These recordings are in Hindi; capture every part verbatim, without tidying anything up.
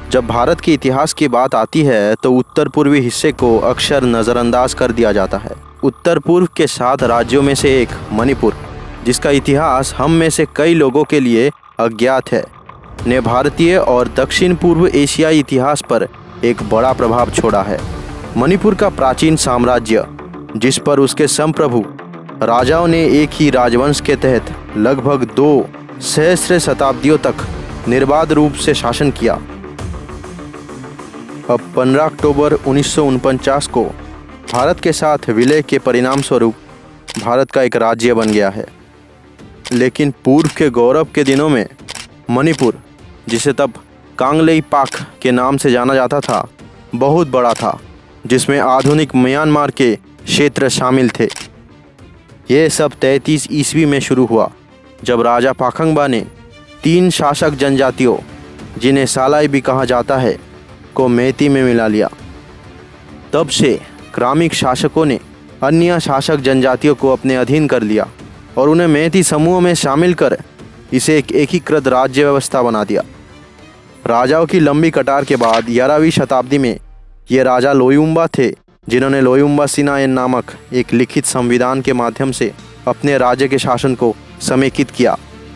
जब भारत के इतिहास की बात आती है तो उत्तर पूर्वी हिस्से को अक्सर नज़रअंदाज कर दिया जाता है। उत्तर पूर्व के सात राज्यों में से एक मणिपुर, जिसका इतिहास हम में से कई लोगों के लिए अज्ञात है, ने भारतीय और दक्षिण पूर्व एशियाई इतिहास पर एक बड़ा प्रभाव छोड़ा है। मणिपुर का प्राचीन साम्राज्य, जिस पर उसके संप्रभु राजाओं ने एक ही राजवंश के तहत लगभग दो सहस्र शताब्दियों तक निर्बाध रूप से शासन किया, अब पंद्रह अक्टूबर उन्नीस सौ उनचास को भारत के साथ विलय के परिणाम स्वरूप भारत का एक राज्य बन गया है। लेकिन पूर्व के गौरव के दिनों में मणिपुर, जिसे तब कांगलेई पाक के नाम से जाना जाता था, बहुत बड़ा था, जिसमें आधुनिक म्यांमार के क्षेत्र शामिल थे। ये सब तैंतीस ईस्वी में शुरू हुआ, जब राजा पाखंबा ने तीन शासक जनजातियों, जिन्हें सालाई भी कहा जाता है, को मेती में मिला लिया। तब से ग्रामीण शासकों ने अन्य शासक जनजातियों को अपने अधीन कर लिया और उन्हें मेती समूहों में शामिल कर इसे एक एकीकृत राज्य व्यवस्था बना दिया। राजाओं की लंबी कतार के बाद ग्यारहवीं शताब्दी में ये राजा लोयुम्बा थे, जिन्होंने लोयुम्बा सिनायन नामक एक लिखित संविधान के माध्यम से अपने राज्य के शासन को समेकित किया।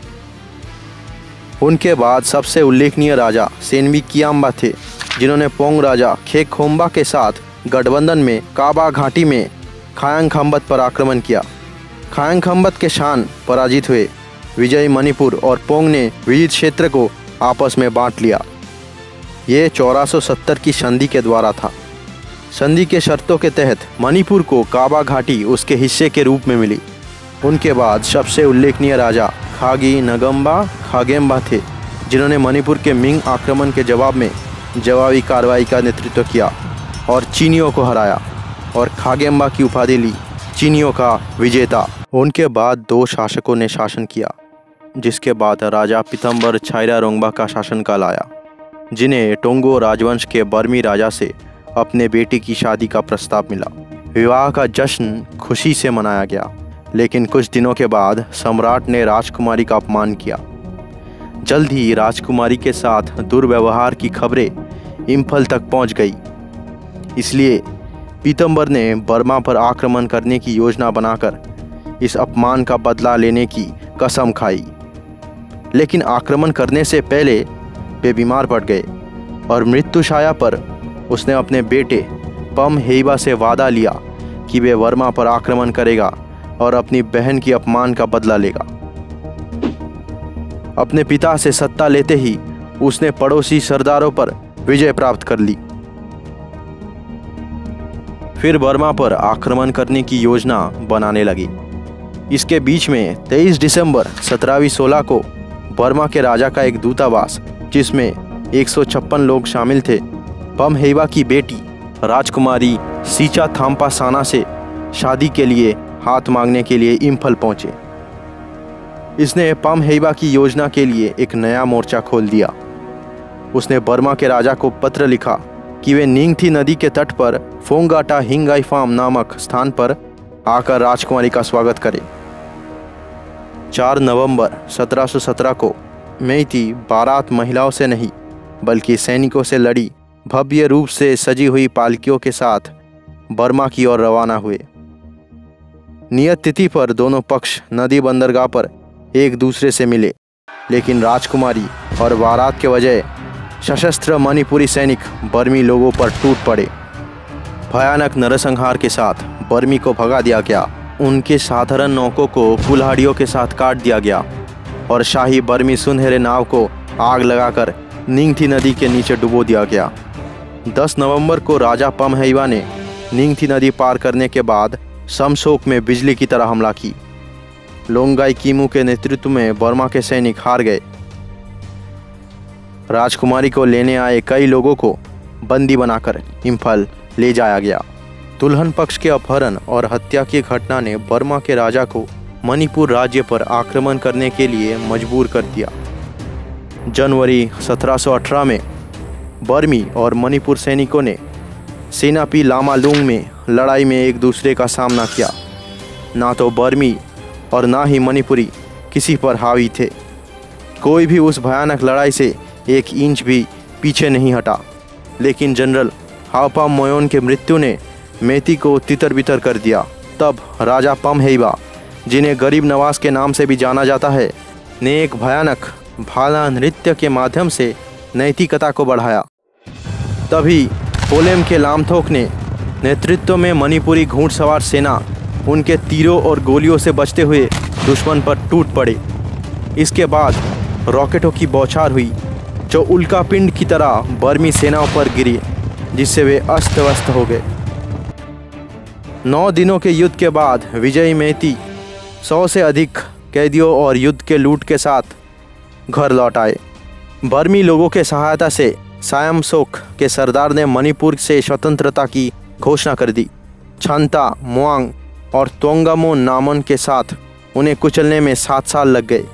उनके बाद सबसे उल्लेखनीय राजा सेनवी कियाम्बा थे, जिन्होंने पोंग राजा खेखोम्बा के साथ गठबंधन में काबा घाटी में खायांगखंबत पर आक्रमण किया। खायांगखंबत के शान पराजित हुए। विजयी मणिपुर और पोंग ने विजित क्षेत्र को आपस में बांट लिया। ये चौदह सौ सत्तर की संधि के द्वारा था। संधि के शर्तों के तहत मणिपुर को काबा घाटी उसके हिस्से के रूप में मिली। उनके बाद सबसे उल्लेखनीय राजा खागी नगम्बा खागेम्बा थे, जिन्होंने मणिपुर के मिंग आक्रमण के जवाब में जवाबी कार्रवाई का नेतृत्व किया और चीनियों को हराया और खागेम्बा की उपाधि ली, चीनियों का विजेता। उनके बाद दो शासकों ने शासन किया, जिसके बाद राजा पीतम्बर छाइरारोंगबा का शासनकाल आया, जिन्हें टोंगो राजवंश के बर्मी राजा से अपने बेटी की शादी का प्रस्ताव मिला। विवाह का जश्न खुशी से मनाया गया, लेकिन कुछ दिनों के बाद सम्राट ने राजकुमारी का अपमान किया। जल्द ही राजकुमारी के साथ दुर्व्यवहार की खबरें इम्फल तक पहुंच गई। इसलिए पीतम्बर ने बर्मा पर आक्रमण करने की योजना बनाकर इस अपमान का बदला लेने की कसम खाई। लेकिन आक्रमण करने से पहले वे बीमार पड़ गए और मृत्युशैया पर उसने अपने बेटे पमहेइबा से वादा लिया कि वे बर्मा पर आक्रमण करेगा और अपनी बहन की अपमान का बदला लेगा। अपने पिता से सत्ता लेते ही उसने पड़ोसी सरदारों पर विजय प्राप्त कर ली। फिर बर्मा पर आक्रमण करने की योजना बनाने लगी। इसके बीच में तेईस दिसंबर सत्रहवीं सोलह को बर्मा के राजा का एक दूतावास, जिसमें एक सौ छप्पन लोग शामिल थे, पमहेइबा की बेटी राजकुमारी सीचा थाम्पा साना से शादी के लिए हाथ मांगने के लिए इम्फल पहुंचे। इसने पमहेइबा की योजना के लिए एक नया मोर्चा खोल दिया। उसने बर्मा के राजा को पत्र लिखा कि वे निंगथी नदी के तट पर फोंगाटा हिंगाईफाम नामक स्थान पर आकर राजकुमारी का स्वागत करें। चार नवंबर सत्रह सौ सत्रह को मेइती बारात महिलाओं से नहीं बल्कि सैनिकों से लड़ी भव्य रूप से सजी हुई पालकियों के साथ बर्मा की ओर रवाना हुए। नियत तिथि पर दोनों पक्ष नदी बंदरगाह पर एक दूसरे से मिले, लेकिन राजकुमारी और बारात के वजह सशस्त्र मणिपुरी सैनिक बर्मी लोगों पर टूट पड़े। भयानक नरसंहार के साथ बर्मी को भगा दिया गया। उनके साधारण नौकों को कुल्हाड़ियों के साथ काट दिया गया और शाही बर्मी सुनहरे नाव को आग लगाकर निंगथी नदी के नीचे डुबो दिया गया। दस नवंबर को राजा पमहेइबा ने निंगथी नदी पार करने के बाद समशोक में बिजली की तरह हमला की। लोंगाई कीमू के नेतृत्व में बर्मा के सैनिक हार गए। राजकुमारी को लेने आए कई लोगों को बंदी बनाकर इम्फल ले जाया गया। दुल्हन पक्ष के अपहरण और हत्या की घटना ने बर्मा के राजा को मणिपुर राज्य पर आक्रमण करने के लिए मजबूर कर दिया। जनवरी सत्रह सौ अठारह में बर्मी और मणिपुर सैनिकों ने सेनापी लामालुंग में लड़ाई में एक दूसरे का सामना किया। ना तो बर्मी और ना ही मणिपुरी किसी पर हावी थे। कोई भी उस भयानक लड़ाई से एक इंच भी पीछे नहीं हटा, लेकिन जनरल हाओपाम मोयोन के मृत्यु ने मेती को तितर बितर कर दिया। तब राजा पमहेइबा, जिन्हें गरीब नवाज के नाम से भी जाना जाता है, ने एक भयानक भाला नृत्य के माध्यम से नैतिकता को बढ़ाया। तभी कोलेम के लामथोक ने नेतृत्व में मणिपुरी घुड़सवार सेना उनके तीरों और गोलियों से बचते हुए दुश्मन पर टूट पड़े। इसके बाद रॉकेटों की बौछार हुई जो उल्कापिंड की तरह बर्मी सेनाओं पर गिरी, जिससे वे अस्त व्यस्त हो गए। नौ दिनों के युद्ध के बाद विजयी मेती सौ से अधिक कैदियों और युद्ध के लूट के साथ घर लौट आए। बर्मी लोगों के सहायता से सायमसोक के सरदार ने मणिपुर से स्वतंत्रता की घोषणा कर दी। छंता, मुआंग और तोंगामो नामन के साथ उन्हें कुचलने में सात साल लग गए।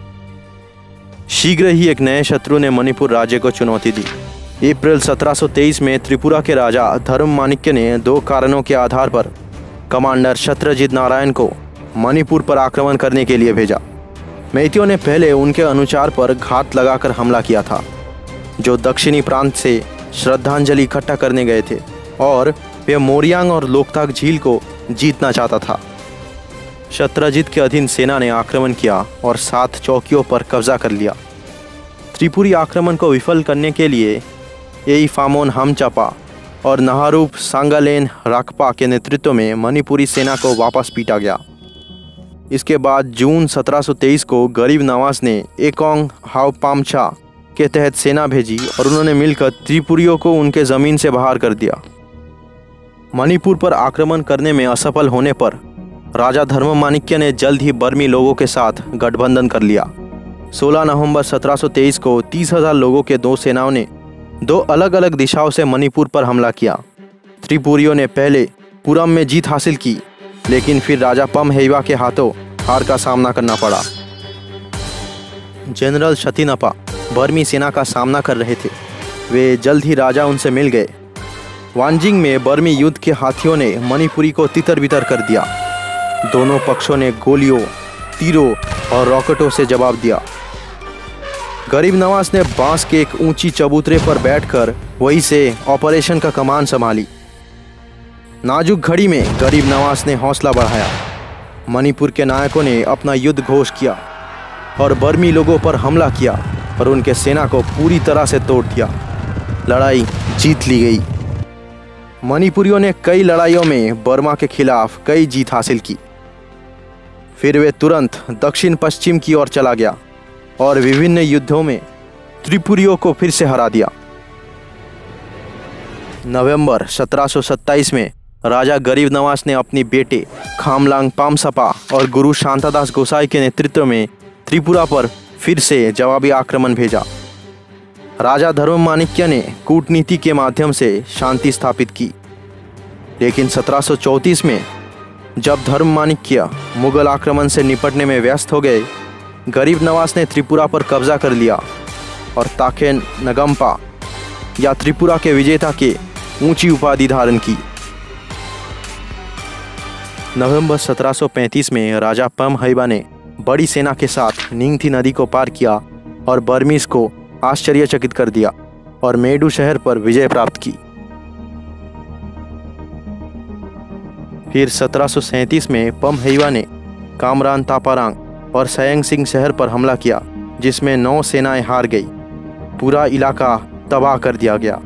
शीघ्र ही एक नए शत्रु ने मणिपुर राज्य को चुनौती दी। अप्रैल सत्रह सौ तेईस में त्रिपुरा के राजा धर्ममाणिक्य ने दो कारणों के आधार पर कमांडर सत्यजित नारायण को मणिपुर पर आक्रमण करने के लिए भेजा। मेतियों ने पहले उनके अनुचार पर घात लगाकर हमला किया था, जो दक्षिणी प्रांत से श्रद्धांजलि इकट्ठा करने गए थे, और वे मोरियांग और लोकताक झील को जीतना चाहता था। सत्यजित के अधीन सेना ने आक्रमण किया और सात चौकियों पर कब्जा कर लिया। त्रिपुरी आक्रमण को विफल करने के लिए एईफामोन हमचापा और नहारूप सांगालेन राकपा के नेतृत्व में मणिपुरी सेना को वापस पीटा गया। इसके बाद जून सत्रह सौ तेईस को गरीब नवाज ने एकोंग हाओपामचा के तहत सेना भेजी और उन्होंने मिलकर त्रिपुरियों को उनके ज़मीन से बाहर कर दिया। मणिपुर पर आक्रमण करने में असफल होने पर राजा धर्ममाणिक्य ने जल्द ही बर्मी लोगों के साथ गठबंधन कर लिया। सोलह नवंबर सत्रह सौ तेईस को तीस हजार लोगों के दो सेनाओं ने दो अलग अलग दिशाओं से मणिपुर पर हमला किया। त्रिपुरियों ने पहले पुरम में जीत हासिल की, लेकिन फिर राजा पमहेइबा के हाथों हार का सामना करना पड़ा। जनरल शतिनपा बर्मी सेना का सामना कर रहे थे। वे जल्द ही राजा उनसे मिल गए। वांजिंग में बर्मी युद्ध के हाथियों ने मणिपुरी को तितर बितर कर दिया। दोनों पक्षों ने गोलियों, तीरों और रॉकेटों से जवाब दिया। गरीब नवाज ने बांस के एक ऊंची चबूतरे पर बैठकर वहीं से ऑपरेशन का कमान संभाली। नाजुक घड़ी में गरीब नवाज ने हौसला बढ़ाया। मणिपुर के नायकों ने अपना युद्ध घोष किया और बर्मी लोगों पर हमला किया और उनके सेना को पूरी तरह से तोड़ दिया। लड़ाई जीत ली गई। मणिपुरियों ने कई लड़ाइयों में बर्मा के खिलाफ कई जीत हासिल की। फिर वे तुरंत दक्षिण पश्चिम की ओर चला गया और विभिन्न युद्धों में त्रिपुरियों को फिर से हरा दिया। नवंबर सत्रह सौ सत्ताईस में राजा गरीब नवाज ने अपनी बेटे खामलांग पामसपा और गुरु शांतादास गोसाई के नेतृत्व में त्रिपुरा पर फिर से जवाबी आक्रमण भेजा। राजा धर्ममाणिक्य ने कूटनीति के माध्यम से शांति स्थापित की, लेकिन सत्रह सौ चौंतीस में जब धर्ममाणिक्य मुगल आक्रमण से निपटने में व्यस्त हो गए, गरीब नवाज ने त्रिपुरा पर कब्जा कर लिया और ताके नगम्पा या त्रिपुरा के विजेता के ऊंची उपाधि धारण की। नवंबर सत्रह सौ पैंतीस में राजा पमहेइबा ने बड़ी सेना के साथ निंगथी नदी को पार किया और बर्मीज को आश्चर्यचकित कर दिया और मेडू शहर पर विजय प्राप्त की। फिर सत्रह सौ सैंतीस में पमहेइबा ने कामरान तापारांग और सयंगसिंग शहर पर हमला किया, जिसमें नौ सेनाएं हार गई। पूरा इलाका तबाह कर दिया गया।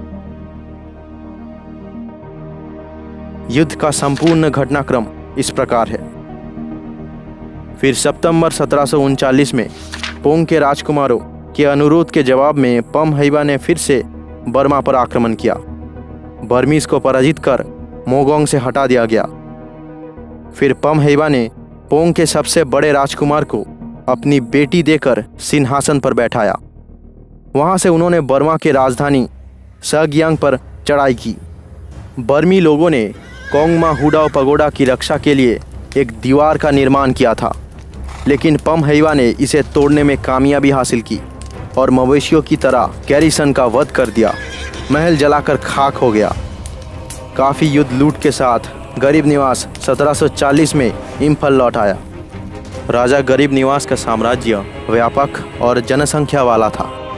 युद्ध का संपूर्ण घटनाक्रम इस प्रकार है। फिर सितंबर सत्रह सौ उनचालीस में पोंग के राजकुमारों के अनुरोध के जवाब में पमहेइबा ने फिर से बर्मा पर आक्रमण किया। बर्मीज को पराजित कर मोगोंग से हटा दिया गया। फिर पमहेइबा ने पोंग के सबसे बड़े राजकुमार को अपनी बेटी देकर सिंहासन पर बैठाया। वहां से उन्होंने बर्मा के राजधानी सग्यांग पर चढ़ाई की। बर्मी लोगों ने कोंगमा हुडाओ पगोडा की रक्षा के लिए एक दीवार का निर्माण किया था, लेकिन पमहेइबा ने इसे तोड़ने में कामयाबी हासिल की और मवेशियों की तरह गैरिसन का वध कर दिया। महल जलाकर खाक हो गया। काफ़ी युद्ध लूट के साथ गरीब निवास सत्रह सौ चालीस में इम्फल लौट आया। राजा गरीब निवास का साम्राज्य व्यापक और जनसंख्या वाला था।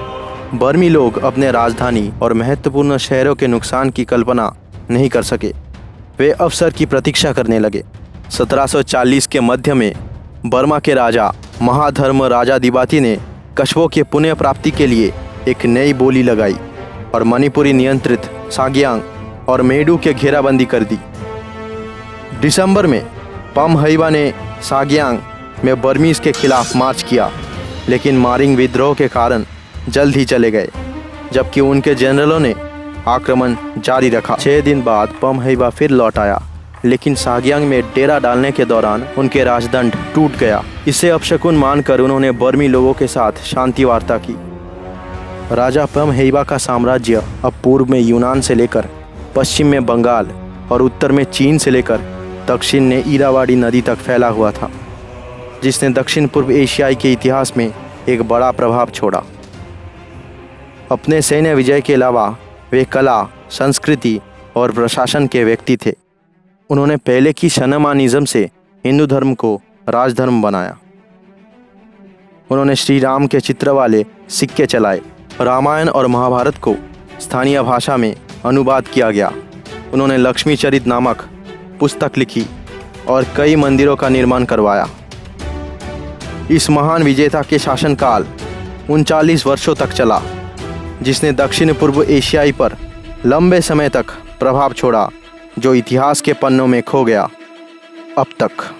बर्मी लोग अपने राजधानी और महत्वपूर्ण शहरों के नुकसान की कल्पना नहीं कर सके। वे अवसर की प्रतीक्षा करने लगे। सत्रह सौ चालीस के मध्य में बर्मा के राजा महाधर्म राजाधिपति ने कस्बों के पुनः प्राप्ति के लिए एक नई बोली लगाई और मणिपुरी नियंत्रित साग्यांग और मेडू के घेराबंदी कर दी। दिसंबर में पमहैबा ने साग्यांग में बर्मीज के खिलाफ मार्च किया, लेकिन मारिंग विद्रोह के कारण जल्द ही चले गए, जबकि उनके जनरलों ने आक्रमण जारी रखा। छः दिन बाद पमहैबा फिर लौट आया, लेकिन साग्यांग में डेरा डालने के दौरान उनके राजदंड टूट गया। इसे अपशकुन मानकर उन्होंने बर्मी लोगों के साथ शांति वार्ता की। राजा पमहैबा का साम्राज्य अब पूर्व में यूनान से लेकर पश्चिम में बंगाल और उत्तर में चीन से लेकर दक्षिण में इरावाड़ी नदी तक फैला हुआ था, जिसने दक्षिण पूर्व एशियाई के इतिहास में एक बड़ा प्रभाव छोड़ा। अपने सैन्य विजय के अलावा वे कला, संस्कृति और प्रशासन के व्यक्ति थे। उन्होंने पहले की शनमानिज्म से हिंदू धर्म को राजधर्म बनाया। उन्होंने श्री राम के चित्र वाले सिक्के चलाए। रामायण और महाभारत को स्थानीय भाषा में अनुवाद किया गया। उन्होंने लक्ष्मी चरित नामक पुस्तक लिखी और कई मंदिरों का निर्माण करवाया। इस महान विजेता के शासनकाल उनचालीस वर्षों तक चला, जिसने दक्षिण पूर्व एशियाई पर लंबे समय तक प्रभाव छोड़ा, जो इतिहास के पन्नों में खो गया अब तक।